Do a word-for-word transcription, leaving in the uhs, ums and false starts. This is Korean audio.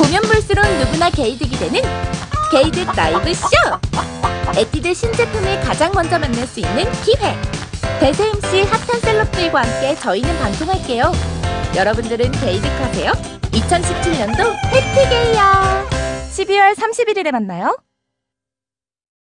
보면 볼수록 누구나 게이득이 되는 게이득 라이브 쇼! 에뛰드 신제품을 가장 먼저 만날 수 있는 기회! 대세 엠씨 핫한 셀럽들과 함께 저희는 방송할게요. 여러분들은 게이득하세요? 이천십칠 년도 해피게이야! 십이월 삼십일일에 만나요.